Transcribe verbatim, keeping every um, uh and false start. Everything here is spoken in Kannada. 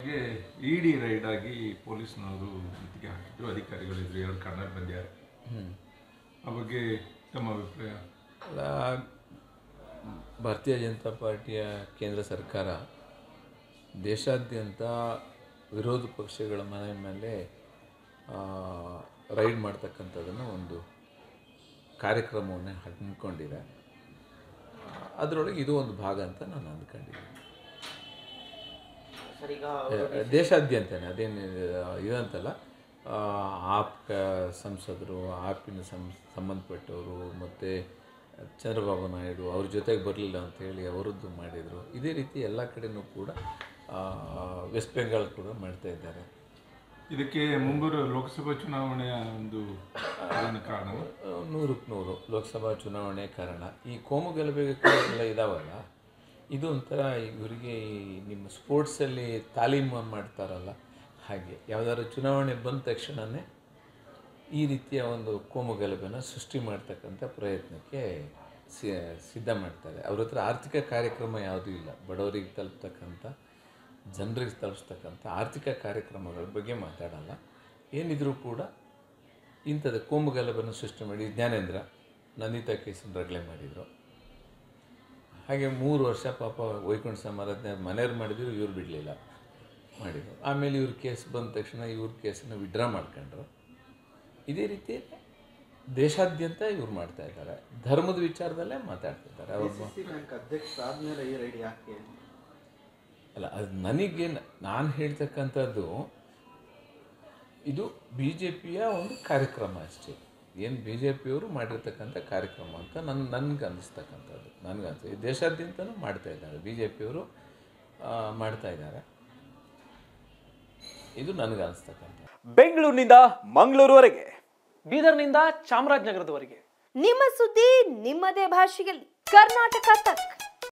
ಇಡಿ ರೈಡ್ ಆಗಿ ಪೊಲೀಸ್ನವರು ಮುತ್ತಿಗೆ ಹಾಕಿದ್ರು, ಅಧಿಕಾರಿಗಳಿದ್ರು, ಎರಡು ಕನ್ನಡ ಬಂದ್ಯಾರ. ಆ ಬಗ್ಗೆ ತಮ್ಮ ಅಭಿಪ್ರಾಯ? ಭಾರತೀಯ ಜನತಾ ಪಾರ್ಟಿಯ ಕೇಂದ್ರ ಸರ್ಕಾರ ದೇಶಾದ್ಯಂತ ವಿರೋಧ ಪಕ್ಷಗಳ ಮನೆ ಮೇಲೆ ರೈಡ್ ಮಾಡ್ತಕ್ಕಂಥದ್ದನ್ನು ಒಂದು ಕಾರ್ಯಕ್ರಮವನ್ನು ಹಮ್ಮಿಕೊಂಡಿದೆ. ಅದರೊಳಗೆ ಇದು ಒಂದು ಭಾಗ ಅಂತ ನಾನು ಅಂದ್ಕೊಂಡಿದ್ದೀನಿ. ದೇಶಾದ್ಯಂತನೇ, ಅದೇನು ಇದಂತಲ್ಲ, ಆಪ್ ಸಂಸದರು, ಆಪಿನ ಸಂ ಸಂಬಂಧಪಟ್ಟವರು ಮತ್ತು ಚಂದ್ರಬಾಬು ನಾಯ್ಡು ಅವ್ರ ಜೊತೆಗೆ ಬರಲಿಲ್ಲ ಅಂಥೇಳಿ ಅವರದ್ದು ಮಾಡಿದರು. ಇದೇ ರೀತಿ ಎಲ್ಲ ಕಡೆಯೂ ಕೂಡ ವೆಸ್ಟ್ ಬೆಂಗಾಲ್ ಕೂಡ ಮಾಡ್ತಾ ಇದ್ದಾರೆ. ಇದಕ್ಕೆ ಮುಂಬರುವ ಲೋಕಸಭಾ ಚುನಾವಣೆಯ ಒಂದು ಕಾರಣ, ನೂರಕ್ಕೆ ನೂರು ಲೋಕಸಭಾ ಚುನಾವಣೆ ಕಾರಣ. ಈ ಕೋಮು ಗಲಭೆಗಳೆಲ್ಲ ಇದಾವಲ್ಲ, ಇದು ಒಂಥರ ಇವರಿಗೆ ನಿಮ್ಮ ಸ್ಪೋರ್ಟ್ಸಲ್ಲಿ ತಾಲೀಮು ಮಾಡ್ತಾರಲ್ಲ ಹಾಗೆ, ಯಾವುದಾದ್ರು ಚುನಾವಣೆ ಬಂದ ತಕ್ಷಣವೇ ಈ ರೀತಿಯ ಒಂದು ಕೋಮು ಗಲಭೆನ ಸೃಷ್ಟಿ ಮಾಡ್ತಕ್ಕಂಥ ಪ್ರಯತ್ನಕ್ಕೆ ಸಿದ್ಧ ಮಾಡ್ತಾರೆ. ಅವ್ರ ಹತ್ರ ಆರ್ಥಿಕ ಕಾರ್ಯಕ್ರಮ ಯಾವುದೂ ಇಲ್ಲ. ಬಡವರಿಗೆ ತಲುಪ್ತಕ್ಕಂಥ, ಜನರಿಗೆ ತಲುಪಿಸ್ತಕ್ಕಂಥ ಆರ್ಥಿಕ ಕಾರ್ಯಕ್ರಮಗಳ ಬಗ್ಗೆ ಮಾತಾಡಲ್ಲ. ಏನಿದ್ರೂ ಕೂಡ ಇಂಥದ್ದು ಕೋಮು ಗಲಭೆನ ಸೃಷ್ಟಿ ಮಾಡಿ ಜ್ಞಾನೇಂದ್ರ ನಂದಿತಾ ಕೇಸನ್ನು ರಗಳೆ ಮಾಡಿದರು. ಹಾಗೆ ಮೂರು ವರ್ಷ ಪಾಪ ವೈಕುಂಠ ಸಮಾರಾಧನೆ ಮನೆಯವ್ರು ಮಾಡಿದ್ರು, ಇವ್ರು ಬಿಡಲಿಲ್ಲ, ಮಾಡಿದರು. ಆಮೇಲೆ ಇವ್ರ ಕೇಸ್ ಬಂದ ತಕ್ಷಣ ಇವ್ರ ಕೇಸನ್ನು ವಿಡ್ರಾ ಮಾಡ್ಕೊಂಡ್ರು. ಇದೇ ರೀತಿ ದೇಶಾದ್ಯಂತ ಇವ್ರು ಮಾಡ್ತಾ ಇದ್ದಾರೆ. ಧರ್ಮದ ವಿಚಾರದಲ್ಲೇ ಮಾತಾಡ್ತಿದ್ದಾರೆ. ಅವ್ರು ಅಲ್ಲ, ಅದು ನನಗೆ ನಾನು ಹೇಳ್ತಕ್ಕಂಥದ್ದು ಇದು ಬಿ ಜೆ ಪಿಯ ಒಂದು ಕಾರ್ಯಕ್ರಮ ಅಷ್ಟೇ. ಏನು ಬಿ ಜೆ ಪಿಯವರು ಮಾಡಿರ್ತಕ್ಕಂಥ ಕಾರ್ಯಕ್ರಮ ಅಂತ ನನ್ನ ನನಗೆ ಅನ್ನಿಸ್ತಕ್ಕಂಥದ್ದು. ನನಗೆ ಅನಿಸ್ತದೆ ದೇಶಾದ್ಯಂತನೂ ಮಾಡ್ತಾ ಇದ್ದಾರೆ, ಬಿ ಜೆ ಪಿಯವರು ಮಾಡ್ತಾ ಇದ್ದಾರೆ. ಇದು ನನಗೆ ಅನಿಸ್ತಕ್ಕಂಥ. ಬೆಂಗಳೂರಿನಿಂದ ಮಂಗಳೂರುವರೆಗೆ, ಬೀದರ್ನಿಂದ ಚಾಮರಾಜನಗರದವರೆಗೆ ನಿಮ್ಮ ಸುದ್ದಿ ನಿಮ್ಮದೇ ಭಾಷೆಯಲ್ಲಿ ಕರ್ನಾಟಕ ತಕ್.